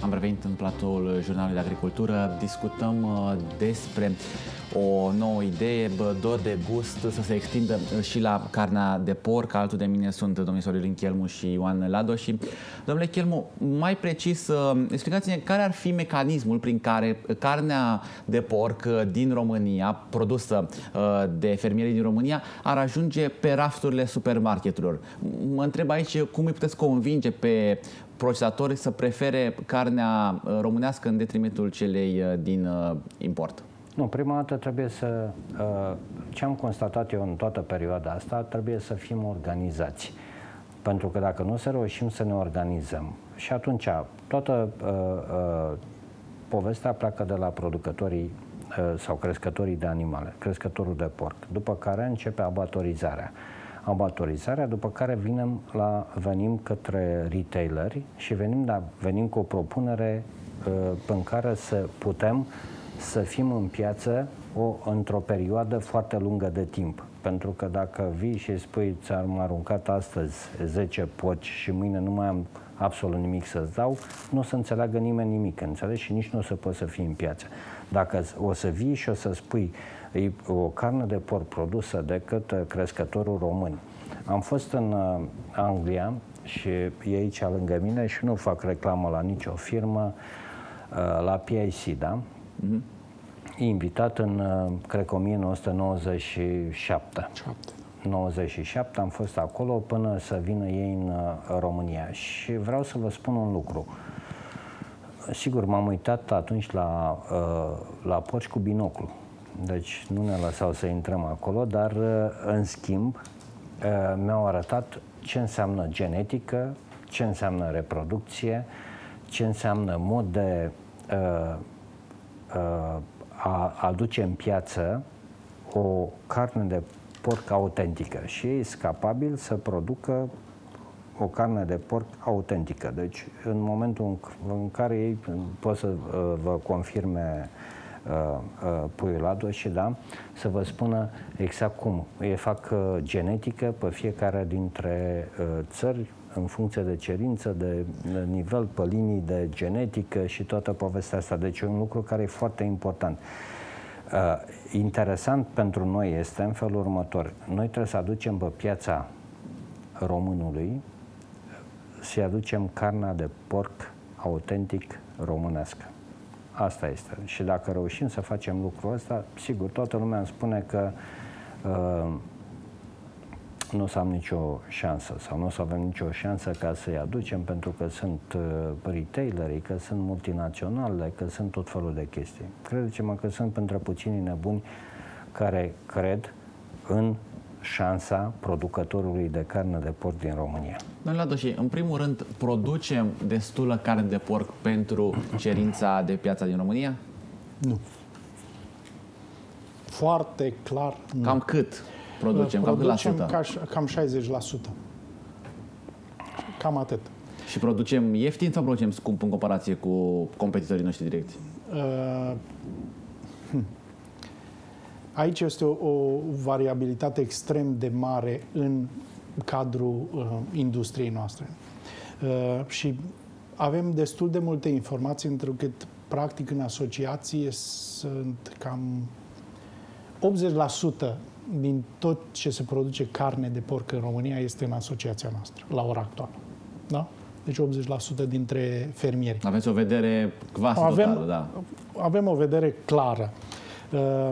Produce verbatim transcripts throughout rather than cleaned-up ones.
Am revenit în platoul Jurnalului de Agricultură. Discutăm despre o nouă idee, dor de gust, să se extindă și la carnea de porc. Altul de mine sunt domnul Sorin Chelmu și Ioan Ladoși. Domnule Chelmu, mai precis, explicați-ne care ar fi mecanismul prin care carnea de porc din România, produsă de fermierii din România, ar ajunge pe rafturile supermarketurilor. Mă întreb aici cum îi puteți convinge pe procesatori să prefere carnea românească în detrimentul celei din import? Nu, prima dată trebuie să, ce am constatat eu în toată perioada asta, trebuie să fim organizați. Pentru că dacă nu să reușim să ne organizăm, și atunci toată uh, uh, povestea pleacă de la producătorii uh, sau crescătorii de animale, crescătorul de porc, după care începe abatorizarea. abatorizarea, după care venim, la, venim către retaileri și venim, da, venim cu o propunere uh, în care să putem să fim în piață într-o perioadă foarte lungă de timp. Pentru că dacă vii și spui, ți-am aruncat astăzi zece poci și mâine nu mai am absolut nimic să-ți dau, nu o să înțeleagă nimeni nimic, înțelegi? Și nici nu o să poți să fii în piață. Dacă o să vii și o să spui, e o carne de porc produsă de către crescătorul român. Am fost în uh, Anglia și e aici lângă mine și nu fac reclamă la nicio firmă, uh, la P I C, da? Mm-hmm. E invitat în, uh, cred că o mie nouă sute nouăzeci și șapte. nouăzeci și șapte am fost acolo până să vină ei în uh, România. Și vreau să vă spun un lucru. Sigur, m-am uitat atunci la, uh, la porci cu binoclu. Deci nu ne lăsau să intrăm acolo, dar în schimb mi-au arătat ce înseamnă genetică, ce înseamnă reproducție, ce înseamnă mod de a aduce în piață o carne de porc autentică. Și ei sunt capabili să producă o carne de porc autentică. Deci în momentul în care ei pot să vă confirme Uh, uh, puiul Ladoși, da, să vă spună exact cum. Ei fac uh, genetică pe fiecare dintre uh, țări, în funcție de cerință, de nivel, pe linii de genetică și toată povestea asta. Deci e un lucru care e foarte important. Uh, interesant pentru noi este în felul următor. Noi trebuie să aducem pe piața românului, să-i aducem carnea de porc autentic românească. Asta este. Și dacă reușim să facem lucrul ăsta, sigur, toată lumea îmi spune că uh, nu o să am nicio șansă sau nu o să avem nicio șansă ca să-i aducem, pentru că sunt uh, retailerii, că sunt multinaționale, că sunt tot felul de chestii. Credeți-mă că sunt între puținii nebuni care cred în șansa producătorului de carne de porc din România. Domnule Ladoși, în primul rând, producem destulă carne de porc pentru cerința de piața din România? Nu. Foarte clar nu. Cam cât producem? Cam cât la sută? Cam șaizeci la sută. Cam atât. Și producem ieftin sau producem scump în comparație cu competitorii noștri direcți? Uh, hm. Aici este o, o variabilitate extrem de mare în cadrul uh, industriei noastre. Uh, și avem destul de multe informații, pentru că, practic, în asociație sunt cam optzeci la sută din tot ce se produce carne de porc în România este în asociația noastră, la ora actuală. Da? Deci optzeci la sută dintre fermieri. Aveți o vedere quasi avem, totală, da. Avem o vedere clară. Uh,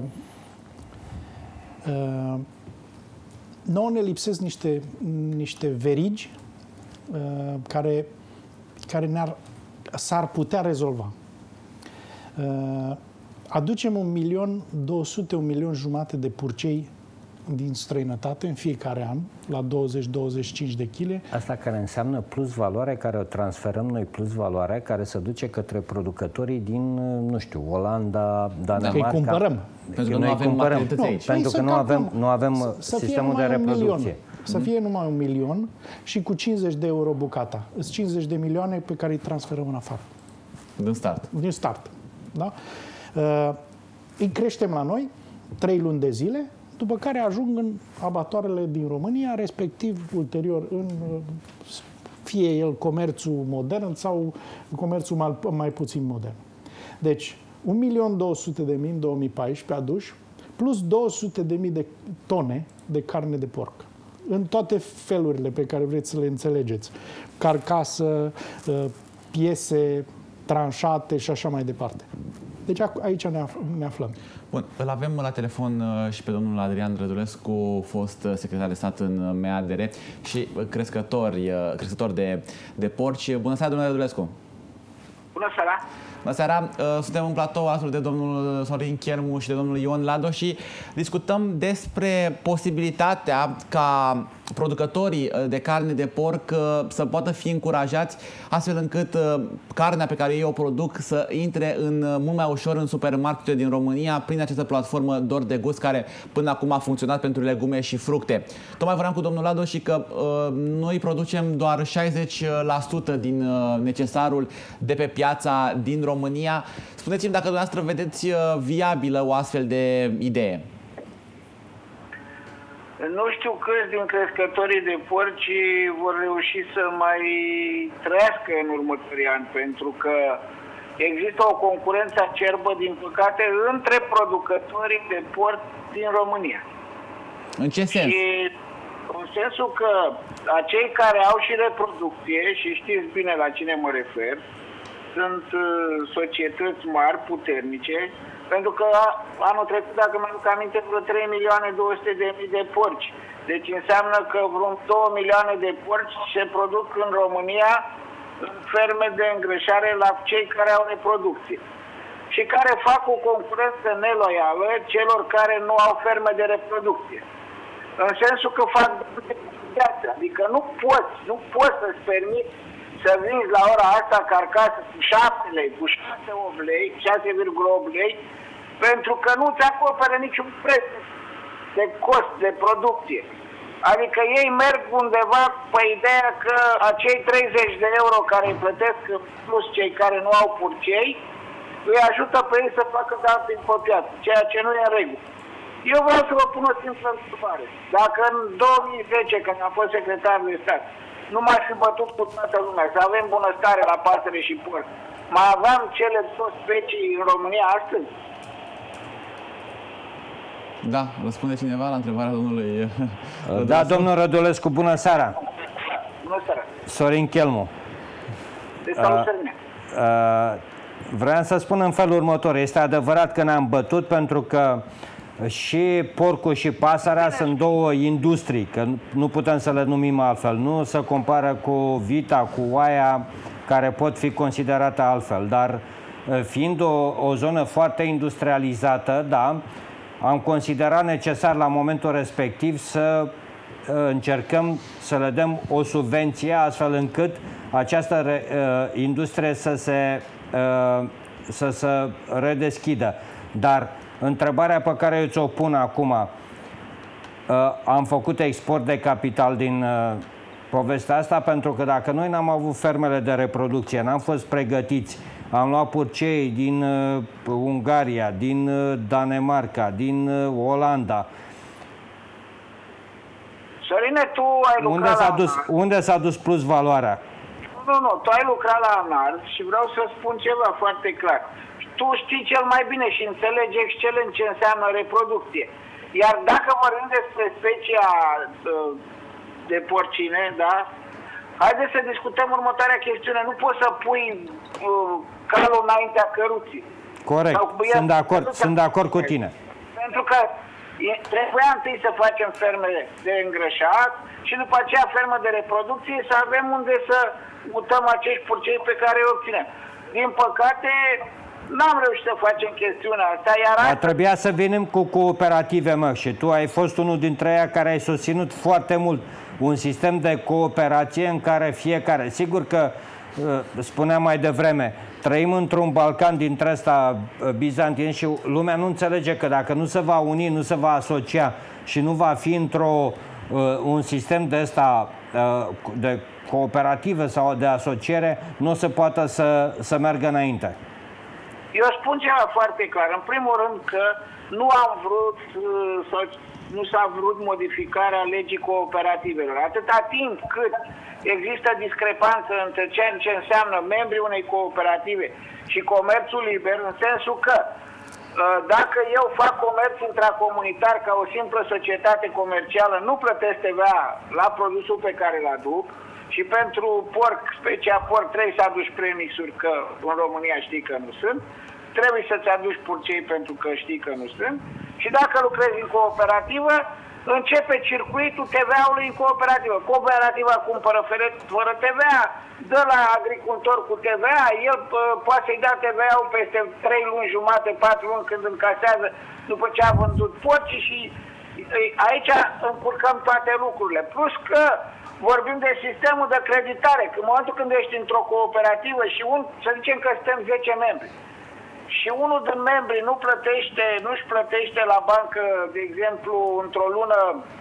Uh, nouă ne lipsesc niște, niște verigi uh, care, care ne-ar, s-ar putea rezolva. Uh, aducem un milion două sute, un milion jumate de purcei din străinătate în fiecare an, la douăzeci douăzeci și cinci de kilograme. Asta care înseamnă plus valoare, care o transferăm noi, plus valoare, care se duce către producătorii din, nu știu, Olanda, Danemarca. Că îi cumpărăm. Pentru că nu avem materalități aici. Pentru că nu avem, nu avem sistemul de reproducție. Să fie numai un milion și cu cincizeci de euro bucata. Sunt cincizeci de milioane pe care îi transferăm în afară. Din start. Din start. Da? Uh, îi creștem la noi trei luni de zile, după care ajung în abatoarele din România, respectiv ulterior în fie el comerțul modern sau comerțul mai, mai puțin modern. Deci, un milion două sute de mii în două mii paisprezece aduși, plus două sute de mii de tone de carne de porc. În toate felurile pe care vreți să le înțelegeți. Carcasă, piese tranșate și așa mai departe. Deci aici ne aflăm. Bun, îl avem la telefon și pe domnul Adrian Rădulescu, fost secretar de stat în M A D R și crescător, crescător de, de porci. Bună seara, domnule Rădulescu! Bună seara! Bună seara! Suntem în platou alături de domnul Sorin Chelmu și de domnul Ion Lado și discutăm despre posibilitatea ca producătorii de carne de porc să poată fi încurajați astfel încât carnea pe care ei o produc să intre în, mult mai ușor în supermarketele din România prin această platformă Dor de Gust care până acum a funcționat pentru legume și fructe. Tocmai vorbeam cu domnul Lado și că uh, noi producem doar șaizeci la sută din uh, necesarul de pe piața din România. Spuneți-mi dacă dumneavoastră vedeți uh, viabilă o astfel de idee. Nu știu câți din crescătorii de porci vor reuși să mai trăiască în următorii ani, pentru că există o concurență acerbă, din păcate, între producătorii de porci din România. În ce sens? Și în sensul că acei care au și reproducție, și știți bine la cine mă refer, sunt societăți mari, puternice, pentru că anul trecut, dacă mi-aduc aminte, vreo trei milioane două sute de mii de porci. Deci înseamnă că vreo două milioane de porci se produc în România în ferme de îngrășare la cei care au reproducție. Și care fac o concurență neloială celor care nu au ferme de reproducție. În sensul că fac viață. Adică nu poți, nu poți să-ți permiți să vinzi la ora asta carcasă cu șapte lei, cu șase lei, șase virgulă opt lei, pentru că nu ți acoperă niciun preț de cost, de producție. Adică ei merg undeva pe ideea că acei treizeci de euro care îi plătesc plus cei care nu au purcei, îi ajută pe ei să facă dumping pe piață, ceea ce nu e în regulă. Eu vreau să vă pun o simplă întrebare. Dacă în două mii zece, când am fost secretar de stat, nu m-aș fi bătut cu toată lumea, să avem bunăstare la pasăre și porc, mai aveam cele două specii în România astăzi? Da, răspunde cineva la întrebarea domnului Rădulescu? Da, domnul Rădulescu, bună seara! Bună seara! Sorin Chelmu. De salut, Sorin. Vreau să spun în felul următor. Este adevărat că ne-am bătut pentru că și porcul și pasărea Bine. sunt două industrii, că nu putem să le numim altfel. Nu se compară cu vita, cu oaia, care pot fi considerate altfel. Dar fiind o, o zonă foarte industrializată, da, am considerat necesar la momentul respectiv să uh, încercăm să le dăm o subvenție astfel încât această re, uh, industrie să se, uh, să se redeschidă. Dar întrebarea pe care eu ți-o pun acum, uh, am făcut export de capital din uh, povestea asta pentru că dacă noi n-am avut fermele de reproducție, n-am fost pregătiți, am luat purcei din uh, Ungaria, din uh, Danemarca, din uh, Olanda. Sorine, tu ai lucrat unde s-a la dus, unde s-a dus plus valoarea? Nu, nu, tu ai lucrat la ANAR și vreau să spun ceva foarte clar. Tu știi cel mai bine și înțelegi excelent ce înseamnă reproducție. Iar dacă vorbim despre specia uh, de porcine, da? Haideți să discutăm următoarea chestiune. Nu poți să pui uh, calul înaintea căruții. Corect. Sunt de acord, sunt de acord cu tine. Pentru că e, trebuia întâi să facem ferme de îngrășat și după aceea ferme de reproducție să avem unde să mutăm acești purcei pe care îi obținem. Din păcate, n-am reușit să facem chestiunea asta, iar asta... Trebuia să venim cu cooperative, mă, și tu ai fost unul dintre ei care ai susținut foarte mult un sistem de cooperație în care fiecare... Sigur că, spuneam mai devreme, trăim într-un Balcan dintre ăsta bizantin și lumea nu înțelege că dacă nu se va uni, nu se va asocia și nu va fi într-o un sistem de ăsta de cooperativă sau de asociere, nu se poate să, să meargă înainte. Eu spun ceva foarte clar. În primul rând că nu am vrut sau nu s-a vrut modificarea legii cooperativelor. Atâta timp cât există discrepanță între ceea ce înseamnă membrii unei cooperative și comerțul liber, în sensul că dacă eu fac comerț intracomunitar ca o simplă societate comercială, nu plătesc T V A la produsul pe care îl aduc și pentru porc, specia porc, trebuie să aduci premisuri, că în România știi că nu sunt, trebuie să-ți aduci purcei pentru că știi că nu sunt, și dacă lucrezi în cooperativă, începe circuitul T V A-ului în cooperativă. Cooperativa cumpără fără T V A, dă la agricultor cu T V A, el poate să-i dea T V A-ul peste trei luni jumate, patru luni când încasează după ce a vândut porci și aici încurcăm toate lucrurile. Plus că vorbim de sistemul de creditare, că în momentul când ești într-o cooperativă și un, să zicem că suntem zece membri, și unul din membri nu plătește, nu-și plătește la bancă, de exemplu, într-o lună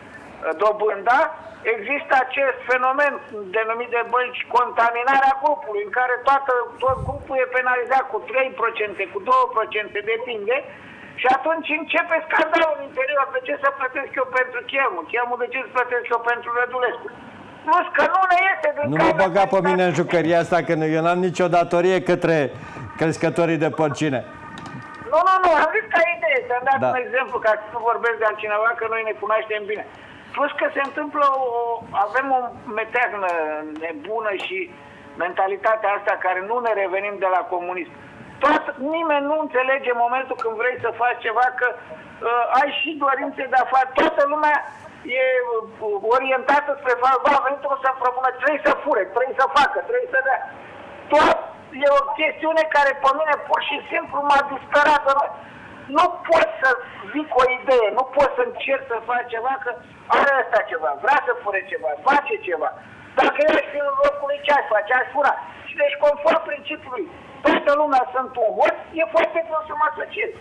dobânda, există acest fenomen denumit de bănci contaminarea grupului, în care toată, tot grupul e penalizat cu trei la sută, cu doi la sută, depinde, și atunci începe scandalul în interior. De ce să plătesc eu pentru Chemu? Chemu, de ce să plătesc eu pentru Rădulescu? Plus că nu ne iese din... Nu mă băga pe mine în jucăria asta, că eu n-am nicio datorie către crescătorii de porcine. Nu, nu, nu, am zis ca idee, să-mi dat da. un exemplu, ca să nu vorbesc de altcineva, că noi ne cunoaștem bine. Plus că se întâmplă, o, avem o meteagnă nebună și mentalitatea asta care nu ne revenim de la comunism. Toată, nimeni nu înțelege momentul când vrei să faci ceva, că uh, ai și dorințe de a face. Toată lumea e uh, orientată spre faptul, bă, a venit unul să-mi propună, trebuie să fure, trebuie să facă, trebuie să dea. Tot e o chestiune care pe mine pur și simplu m-a disperat. Nu pot să zic o idee, nu pot să încerc să fac ceva, că are ăsta ceva, vrea să fure ceva, face ceva. Dacă eu aș fi în locul lui, ce aș face? Aș fura. Și deci, conform principiului, toată lumea sunt un vot, e foarte greu să mă asociez.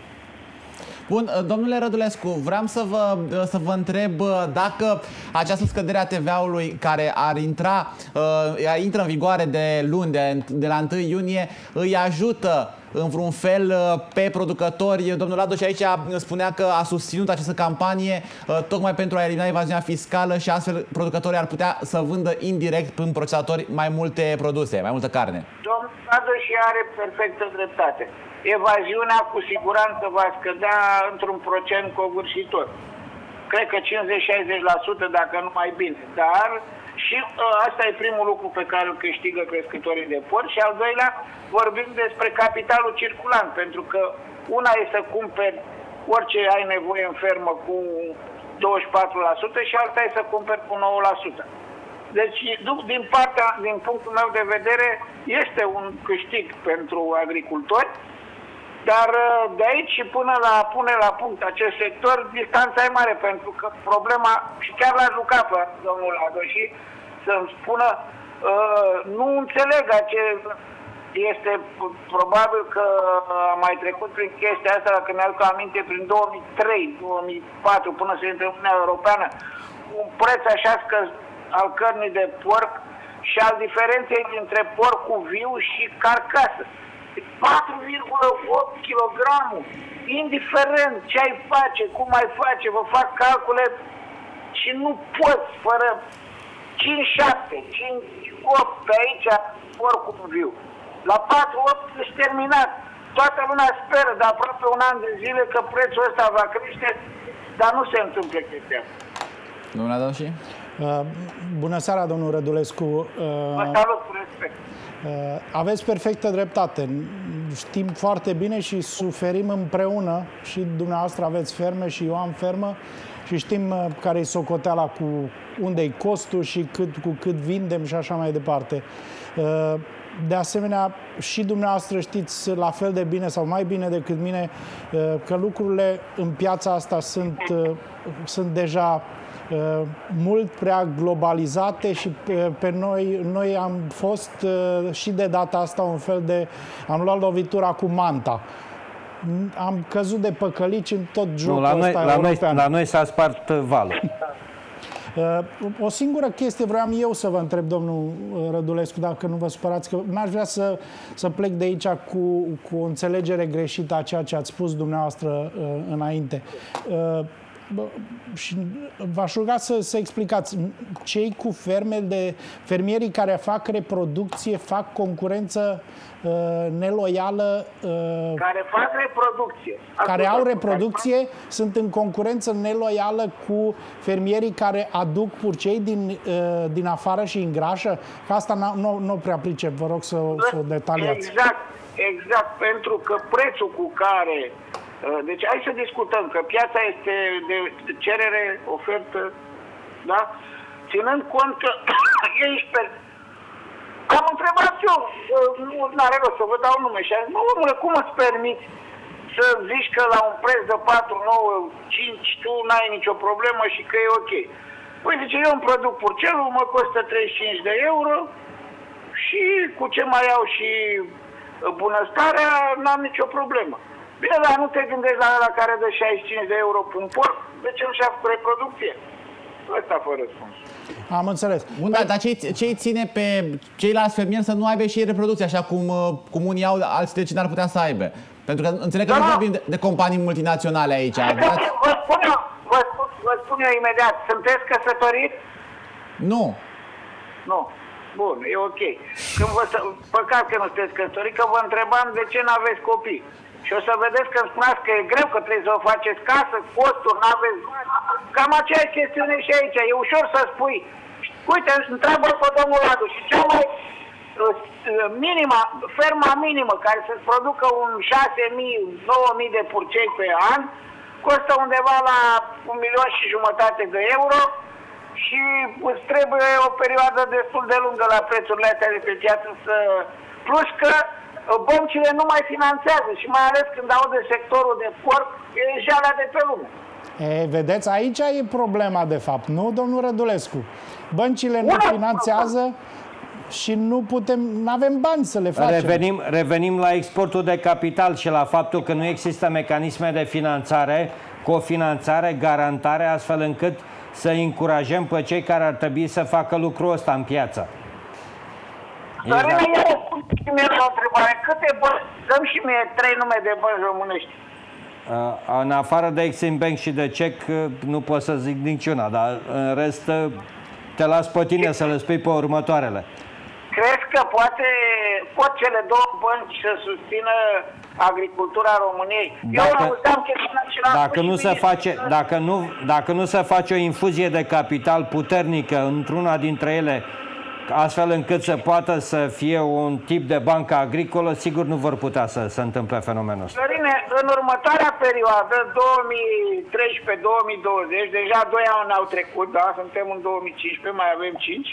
Bun, domnule Rădulescu, vreau să vă, să vă întreb dacă această scădere a T V A-ului care ar intra, uh, intră în vigoare de luni, de, de la întâi iunie, îi ajută în vreun fel pe producători. Domnul Radu și aici spunea că a susținut această campanie uh, tocmai pentru a elimina evaziunea fiscală și astfel producătorii ar putea să vândă indirect prin procesatori mai multe produse, mai multă carne. Domnul Radu și are perfectă dreptate. Evaziunea cu siguranță va scădea într-un procent covârșitor. Cred că cincizeci șaizeci la sută, dacă nu mai bine. Dar și asta e primul lucru pe care îl câștigă crescătorii de porci. Și al doilea, vorbim despre capitalul circulant, pentru că una e să cumperi orice ai nevoie în fermă cu douăzeci și patru la sută și alta e să cumperi cu nouă la sută. Deci, din partea, din punctul meu de vedere, este un câștig pentru agricultori. Dar de aici și până la pune la punct acest sector, distanța e mare, pentru că problema, și chiar l-aș ruga pe domnul Adoși să-mi spună, uh, nu înțeleg acest, este probabil că am mai trecut prin chestia asta, dacă mi-aduc aminte, prin două mii trei două mii patru, până să intre în Uniunea Europeană, un preț așa scăzut al cărnii de porc și al diferenței dintre porcul viu și carcasă. patru virgulă opt kilograme, indiferent ce ai face, cum ai face, vă fac calcule și nu poți fără cinci șapte, cinci opt pe aici porcul viu. La patru opt ești terminat. Toată lumea speră de aproape un an de zile că prețul ăsta va crește, dar nu se întâmplă chestia. Domnul Adoși? Uh, bună seara, domnul Rădulescu. Uh, Vă salut cu respect. Uh, aveți perfectă dreptate. Știm foarte bine și suferim împreună. Și dumneavoastră aveți ferme și eu am fermă. Și știm uh, care-i socoteala cu unde-i costul și cât, cu cât vindem și așa mai departe. Uh, de asemenea, și dumneavoastră știți la fel de bine sau mai bine decât mine uh, că lucrurile în piața asta sunt, uh, sunt deja Uh, mult prea globalizate și pe, pe noi, noi am fost uh, și de data asta un fel de... Am luat lovitura cu manta. Am căzut de păcălici în tot jocul nu, la ăsta noi, european. La noi, noi s-a spart valul. Uh, o singură chestie vreau eu să vă întreb, domnul Rădulescu, dacă nu vă supărați, că n-aș vrea să, să plec de aici cu, cu o înțelegere greșită a ceea ce ați spus dumneavoastră uh, înainte. Uh, bă, și v-aș ruga să, să explicați, cei cu ferme de fermierii care fac reproducție fac concurență uh, neloială, uh, care fac reproducție. care au reproducție, sunt în concurență neloială cu fermierii care aduc purcei din, uh, din afară și îngrașă? Că asta nu, nu prea pricep, vă rog să, să o detaliați. Exact, exact, pentru că prețul cu care... Deci hai să discutăm, că piața este de cerere, ofertă, da? Ținând cont că ei sper... Am întrebat eu, nu are rost să vă dau nume și am zis, mă, cum îți permiți să zici că la un preț de patru, nouă, cinci, tu n-ai nicio problemă și că e ok. Păi zice, eu îmi produc purcelul, mă costă treizeci și cinci de euro și cu ce mai iau și bunăstarea, n-am nicio problemă. Bine, dar nu te gândești la ăla care dă șaizeci și cinci de euro pe un porc? De ce nu și-a făcut reproducție? Ăsta a fost răspuns. Am înțeles. Bun, dar, dar ce îi ține pe ceilalți fermieri să nu aibă și reproducție, așa cum, cum unii au, alții de ce n-ar putea să aibă? Pentru că înțeleg că da, nu vorbim de, de companii multinaționale aici. Vă spun eu, vă spun, vă spun eu imediat. Sunteți căsătorit? Nu. Nu. Bun, e ok. Când vă, păcat că nu sunteți căsătorit, că vă întrebam de ce n-aveți copii. Și o să vedeți că îmi spuneați că e greu, că trebuie să o faceți casă, costuri, n-aveți... Cam aceeași chestiune și aici. E ușor să spui. Uite, întreabă pe domnul Radu și cea mai minima, ferma minimă, care să-ți producă un șase mii, nouă mii de purcei pe an, costă undeva la un milion și jumătate de euro și îți trebuie o perioadă destul de lungă la prețurile astea de pe piață să... Plus că băncile nu mai finanțează și mai ales când au de sectorul de porc, e jalea de pe lume. E, vedeți, aici e problema de fapt, nu, domnul Rădulescu? Băncile nu finanțează și nu putem, nu avem bani să le facem. Revenim, revenim la exportul de capital și la faptul că nu există mecanisme de finanțare, cofinanțare, garantare, astfel încât să încurajăm pe cei care ar trebui să facă lucrul ăsta în piață. Dar exact. Dar eu spun și mie la o întrebare. Câte bănci? Dăm și mie trei nume de bănci românești. Uh, în afară de Exim Bank și de C E C, nu pot să zic niciuna, dar în rest te las pe tine să le spui pe următoarele. Crezi că poate, pot cele două bănci să susțină agricultura României? Dacă, eu auzeam că și la dacă nu se face, dacă nu, dacă nu se face o infuzie de capital puternică într-una dintre ele, astfel încât să poată să fie un tip de bancă agricolă, sigur nu vor putea să se întâmple fenomenul ăsta. Dorine, în următoarea perioadă, două mii treisprezece două mii douăzeci, deja doi ani au trecut, da, suntem în două mii cincisprezece, mai avem cinci,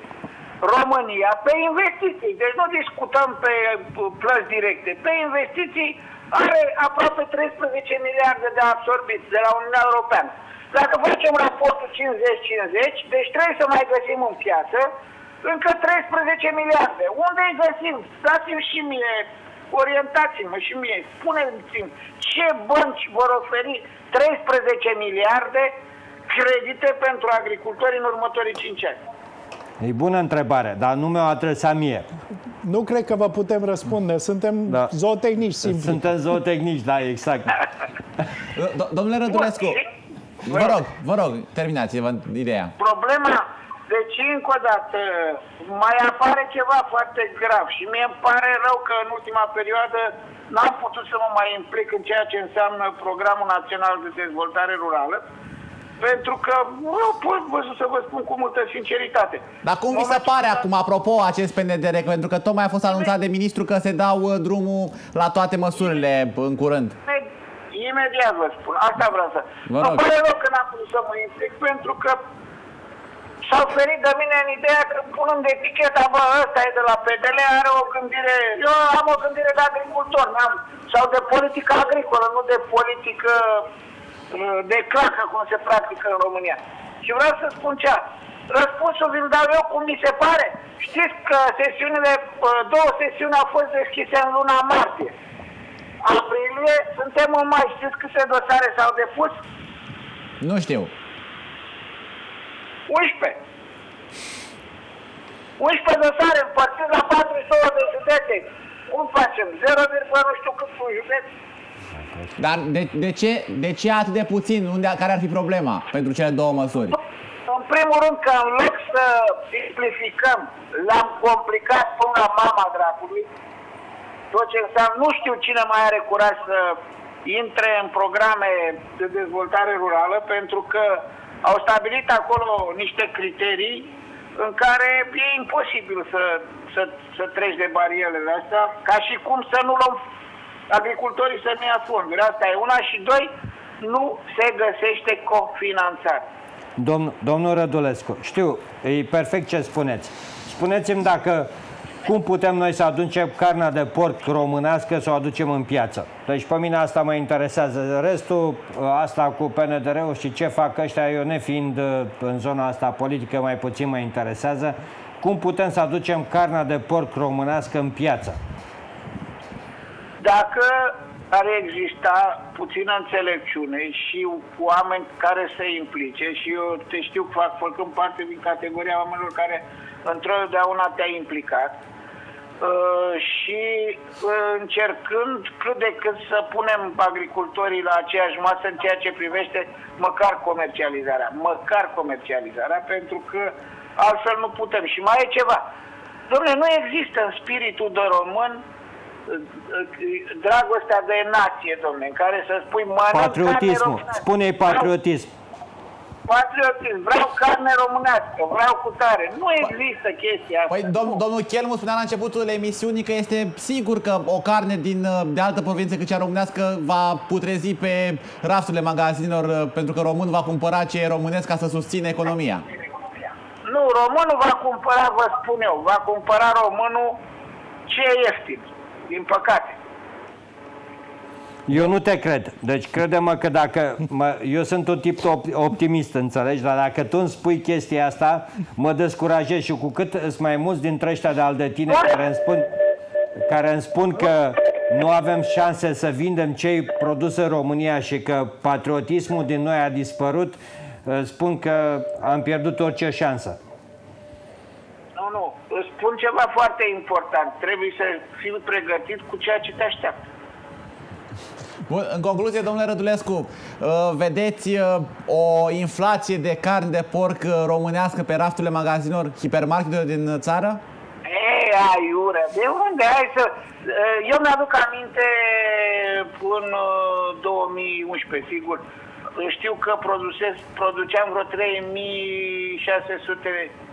România, pe investiții, deci nu discutăm pe plăți directe, pe investiții are aproape treisprezece miliarde de absorbiți de la Uniunea Europeană. Dacă facem raportul cincizeci cincizeci, deci trebuie să mai găsim în piață încă treisprezece miliarde. Unde îi găsim? Dați-mi și mie, orientați-mă și mie, spuneți-mi ce bănci vor oferi treisprezece miliarde credite pentru agricultori în următorii cinci ani. E bună întrebare, dar nu mi-o adresa mie. Nu cred că vă putem răspunde. Suntem da. zootehnici simpli. Suntem zootehnici, da, exact. Domnule Rădulescu, vă rog, vă rog, terminați-vă ideea. Problema, deci încă o dată, mai apare ceva foarte grav și mie îmi pare rău că în ultima perioadă n-am putut să mă mai implic în ceea ce înseamnă Programul Național de Dezvoltare Rurală, pentru că nu pot văzut să vă spun cu multă sinceritate. Dar cum vi se pare acum, apropo, acest P N D R? Pentru că tocmai a fost anunțat de ministru că se dau drumul la toate măsurile în curând. Imediat vă spun, asta vreau să... Mă pare rău că n-am putut să mă implic, pentru că s-au ferit de mine în ideea că punând eticheta, bă, ăsta e de la P D L, are o gândire... Eu am o gândire de agricultor, n-am, sau de politică agricolă, nu de politică... de clacă, cum se practică în România. Și vreau să spun cea. Răspunsul vi-l dau eu cum mi se pare. Știți că sesiunile, două sesiuni au fost deschise în luna martie. Aprilie, suntem în mai. Știți câte dosare s-au depus? Nu știu. unsprezece. unsprezece dosare împărțiți la patruzeci și două de județe. Cum facem? zero, nu știu cât un județ. Dar de, de, ce, de ce atât de puțin? Unde, care ar fi problema pentru cele două măsuri? În primul rând că în loc să simplificăm, l-am complicat până la mama dracului. Tot ce înseamnă, nu știu cine mai are curaj să intre în programe de dezvoltare rurală, pentru că au stabilit acolo niște criterii în care e imposibil să, să, să treci de barierele astea, ca și cum să nu luăm agricultorii să nu ia fonduri. Asta e una, și doi, nu se găsește cofinanțare. Domn, domnul Rădulescu, știu, e perfect ce spuneți. Spuneți-mi dacă, cum putem noi să aducem carnea de porc românească, să o aducem în piață. Deci pe mine asta mă interesează. Restul, asta cu P N D R-ul și ce fac ăștia, eu nefiind în zona asta politică, mai puțin mă interesează. Cum putem să aducem carnea de porc românească în piață? Dacă ar exista puțină înțelepciune și oameni care se implice, și eu te știu, fac, făcând parte din categoria oamenilor care într-o te-a implicat, uh, și uh, încercând cât de cât să punem agricultorii la aceeași masă în ceea ce privește măcar comercializarea, măcar comercializarea, pentru că altfel nu putem. Și mai e ceva. Dom'le, nu există în spiritul de român dragostea de nație, dom'le, în care să spui patriotismul. Spune-i patriotism. Patriotism. Vreau carne românească, vreau cu tare. Nu există chestia asta. Păi dom domnul Chelmu spunea la începutul emisiunii că este sigur că o carne din, de altă provincie cât cea românească va putrezi pe rafturile magazinelor, pentru că românul va cumpăra ce e românesc ca să susțină economia. Nu, românul va cumpăra, vă spun eu, va cumpăra românul ce e ieftin, din păcate. Eu nu te cred. Deci crede-mă că dacă... Mă, eu sunt un tip optimist, înțelegi? Dar dacă tu îmi spui chestia asta, mă descurajez, și cu cât sunt mai mulți dintre ăștia de al de tine care îmi spun, care îmi spun că nu avem șanse să vindem ce-i produs în România și că patriotismul din noi a dispărut, spun că am pierdut orice șansă. Nu, nu. Îți spun ceva foarte important. Trebuie să fii pregătit cu ceea ce te așteaptă. Bun, în concluzie, domnule Rădulescu, vedeți o inflație de carne de porc românească pe rafturile magazinelor, hipermarketurilor din țară? Ei, aiure, de unde? Hai să... Eu mi-aduc aminte în două mii unsprezece, sigur. Știu că produsesc, produceam vreo trei mii șase sute,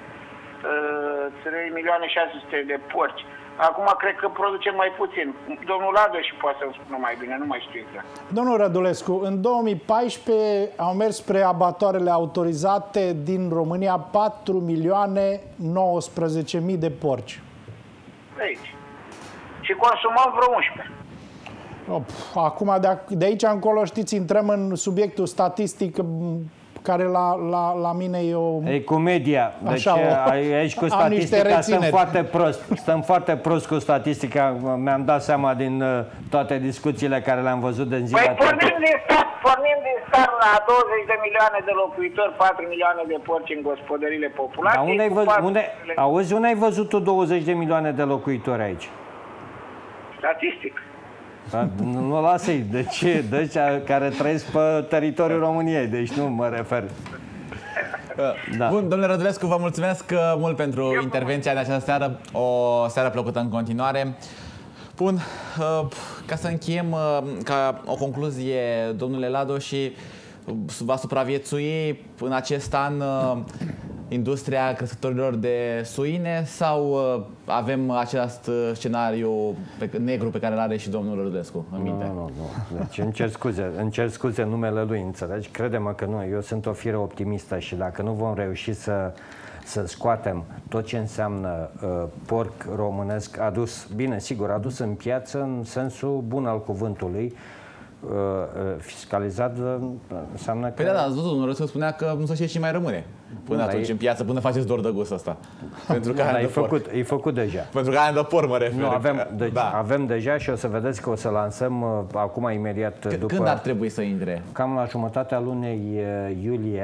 trei milioane șase sute de porci. Acum cred că producem mai puțin. Domnul Ladă și poate să-mi spună mai bine, nu mai știu exact. Domnul Rădulescu, în două mii paisprezece au mers spre abatoarele autorizate din România patru milioane nouăsprezece mii de porci. Aici. Și consumăm vreo unsprezece. Acum, de, de aici încolo, știți, intrăm în subiectul statistic, care la, la, la mine e o... E cu media. Deci așa, o, aici cu statistica stăm foarte prost. Stăm foarte prost cu statistica. Mi-am dat seama din uh, toate discuțiile care le-am văzut din zilele trecut. Păi pornim din start, pornim din start la douăzeci de milioane de locuitori, patru milioane de porci în gospodările populate. Dar unde ai văzut, unde, auzi, unde ai văzut tu douăzeci de milioane de locuitori aici? Statistic. Da, nu lasă-i. De ce? De cea care trăiesc pe teritoriul României. Deci nu mă refer. Da. Bun, domnule Rădulescu, vă mulțumesc mult pentru Eu intervenția de această seară. O seară plăcută în continuare. Bun, ca să încheiem, ca o concluzie, domnule Lado, și va supraviețui în acest an industria crescătorilor de suine, sau avem același scenariu pe, negru pe care îl are și domnul Rădulescu în minte? Nu, nu, nu. Deci îmi cer scuze, îmi cer scuze numele lui, înțelegi? Crede-mă că nu, eu sunt o fire optimistă și dacă nu vom reuși să, să scoatem tot ce înseamnă uh, porc românesc adus, bine, sigur, adus în piață în sensul bun al cuvântului, uh, fiscalizat, uh, înseamnă că... Păi da, da, ați văzut, domnul Rădulescu spunea că nu se știe ce mai rămâne până atunci în piață, până faceți dor de gust ăsta. Pentru că e făcut, e făcut deja. Pentru că aia de porc mă refer. Nu, avem, deci, da. avem deja și o să vedeți că o să lansăm uh, acum imediat C după... Când ar trebui să intre? Cam la jumătatea lunei uh, iulie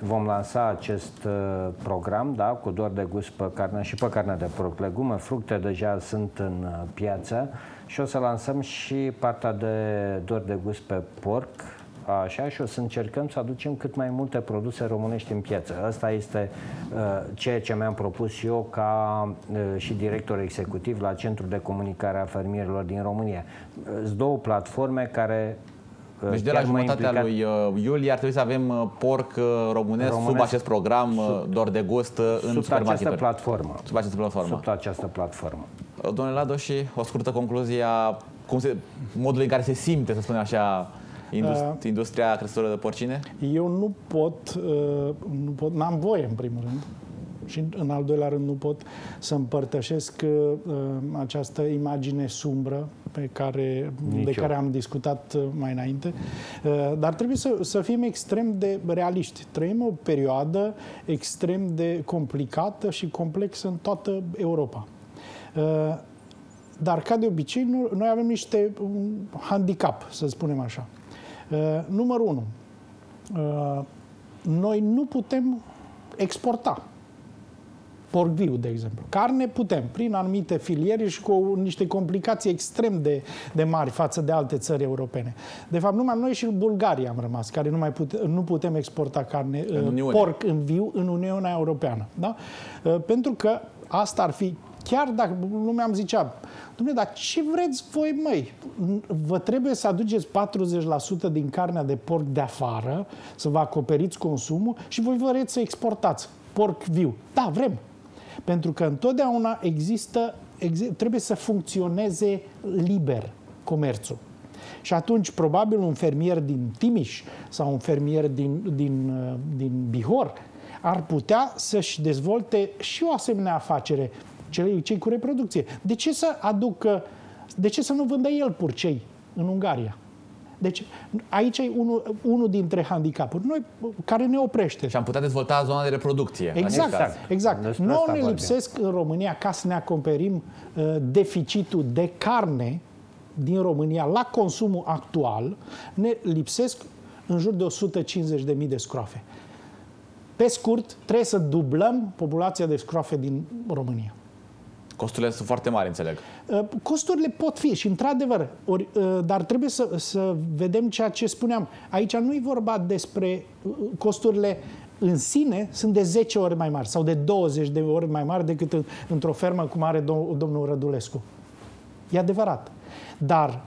vom lansa acest uh, program, da, cu dor de gust pe carne și pe carne de porc. Legume, fructe deja sunt în uh, piață și o să lansăm și partea de dor de gust pe porc, așa, și o să încercăm să aducem cât mai multe produse românești în piață. Asta este uh, ceea ce mi-am propus eu ca uh, și director executiv la Centrul de Comunicare a Fermierilor din România. Sunt două platforme care Deci de la jumătatea lui iulie ar trebui să avem porc românesc, românesc sub acest program sub, dor de gust în sub supermarket. Această platformă. Sub această platformă. Sub această platformă. Domnule Ladoși, o scurtă concluzie a cum se, modul în care se simte, să spunem așa, industri, uh, industria crescătoare de porcine? Eu nu pot, uh, nu pot, n-am voie în primul rând. Și în al doilea rând nu pot să împărtășesc uh, această imagine sumbră pe care, de care am discutat uh, mai înainte. Uh, dar trebuie să, să fim extrem de realiști. Trăim o perioadă extrem de complicată și complexă în toată Europa. Uh, dar, ca de obicei, nu, noi avem niște un handicap, să spunem așa. Uh, numărul unu. Uh, noi nu putem exporta porc viu, de exemplu. Carne putem, prin anumite filiere și cu niște complicații extrem de, de mari față de alte țări europene. De fapt, numai noi și în Bulgaria am rămas, care nu, mai pute, nu putem exporta carne, în porc în viu în Uniunea Europeană. Da? Pentru că asta ar fi, chiar dacă lumea îmi zicea, Dumnezeu, dar ce vreți voi, măi? Vă trebuie să aduceți patruzeci la sută din carnea de porc de afară, să vă acoperiți consumul și voi vreți să exportați porc viu. Da, vrem. Pentru că întotdeauna există, exist, trebuie să funcționeze liber comerțul. Și atunci, probabil, un fermier din Timiș sau un fermier din, din, din Bihor ar putea să-și dezvolte și o asemenea afacere, cei, cei cu reproducție. De ce să aducă, de ce să nu vândă el purcei în Ungaria? Deci aici e unul, unul dintre handicapuri noi, care ne oprește. Și am putea dezvolta zona de reproducție. Exact, exact. exact. Nu ne lipsesc în România, ca să ne acoperim uh, deficitul de carne din România la consumul actual, ne lipsesc în jur de o sută cincizeci de mii de scroafe. Pe scurt, trebuie să dublăm populația de scroafe din România. Costurile sunt foarte mari, înțeleg. Costurile pot fi și, într-adevăr, ori, dar trebuie să, să vedem ceea ce spuneam. Aici nu e vorba despre costurile în sine, sunt de zece ori mai mari sau de douăzeci de ori mai mari decât în, într-o fermă cum are dom- domnul Rădulescu. E adevărat. Dar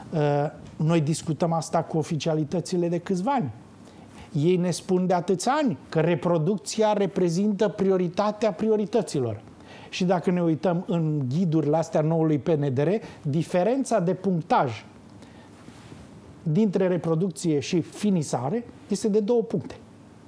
noi discutăm asta cu oficialitățile de câțiva ani. Ei ne spun de atâția ani că reproducția reprezintă prioritatea priorităților. Și dacă ne uităm în ghidurile astea noului P N D R, diferența de punctaj dintre reproducție și finisare este de două puncte.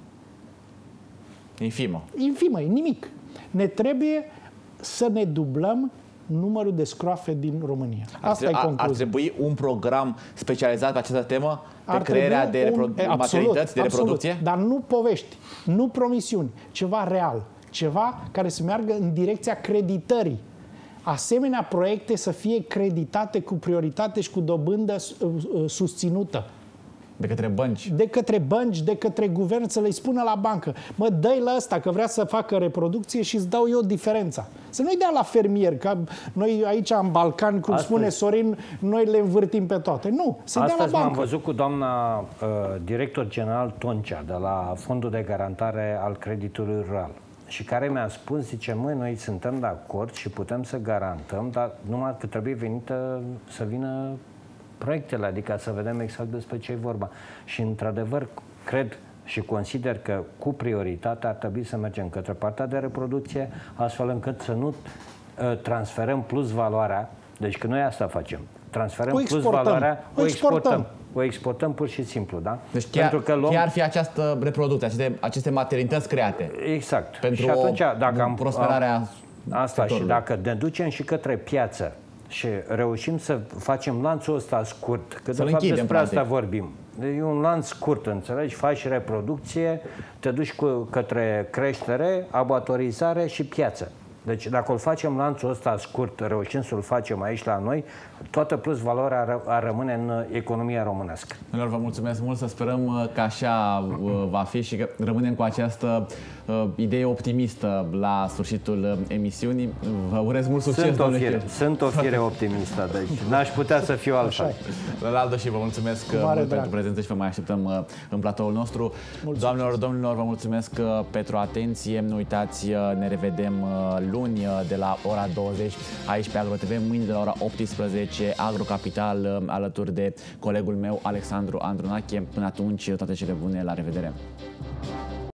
Infimă. Infimă, e nimic. Ne trebuie să ne dublăm numărul de scroafe din România. Asta ar, e concluzia. Ar trebui un program specializat pe această temă, pe ar crearea de un, maternități de reproducție? Absolut, dar nu povești, nu promisiuni, ceva real. Ceva care să meargă în direcția creditării. Asemenea proiecte să fie creditate cu prioritate și cu dobândă susținută. De către bănci. De către bănci, de către guvern, să le spună la bancă: mă, dă-i la ăsta că vrea să facă reproducție și îți dau eu diferența. Să nu-i dea la fermier, că noi aici în Balcani, cum Astăzi. spune Sorin, noi le învârtim pe toate. Nu, să dea la bancă. am văzut cu doamna uh, director general Toncea de la Fondul de Garantare al Creditului Rural, și care mi-a spus, zice, măi, noi suntem de acord și putem să garantăm, dar numai că trebuie venită, să vină proiectele, adică să vedem exact despre ce e vorba. Și, într-adevăr, cred și consider că cu prioritate ar trebui să mergem către partea de reproducție, astfel încât să nu uh, transferăm plus valoarea. Deci că noi asta facem. Transferăm o plus valoarea, o exportăm. O exportăm pur și simplu, da? Deci chiar, pentru că luăm... chiar fi această reproducție, aceste, aceste maternități create. Exact. Pentru și atunci, o, dacă am prosperarea asta și dacă ne ducem și către piață și reușim să facem lanțul ăsta scurt, că de fapt despre asta vorbim. E un lanț scurt, înțelegi? Faci reproducție, te duci cu, către creștere, abatorizare și piață. Deci dacă îl facem lanțul ăsta scurt, reușim să-l facem aici la noi, toată plus valoarea ar rămâne în economia românească. Domnilor, vă mulțumesc mult, să sperăm că așa va fi și că rămânem cu această uh, idee optimistă la sfârșitul emisiunii. Vă urez mult succes, Sunt o fire, domnule. sunt o fire optimistă, deci n-aș putea să fiu altfel. Ronaldo, și vă mulțumesc mult drag. pentru prezență și vă mai așteptăm uh, în platoul nostru. Mulțumesc. Doamnelor, domnilor, vă mulțumesc uh, pentru atenție. Nu uitați, uh, ne revedem uh, luni uh, de la ora douăzeci aici pe Agro T V, mâine de la ora optsprezece Agro Capital uh, alături de colegul meu Alexandru Andronache. Până atunci, toate cele bune, la revedere!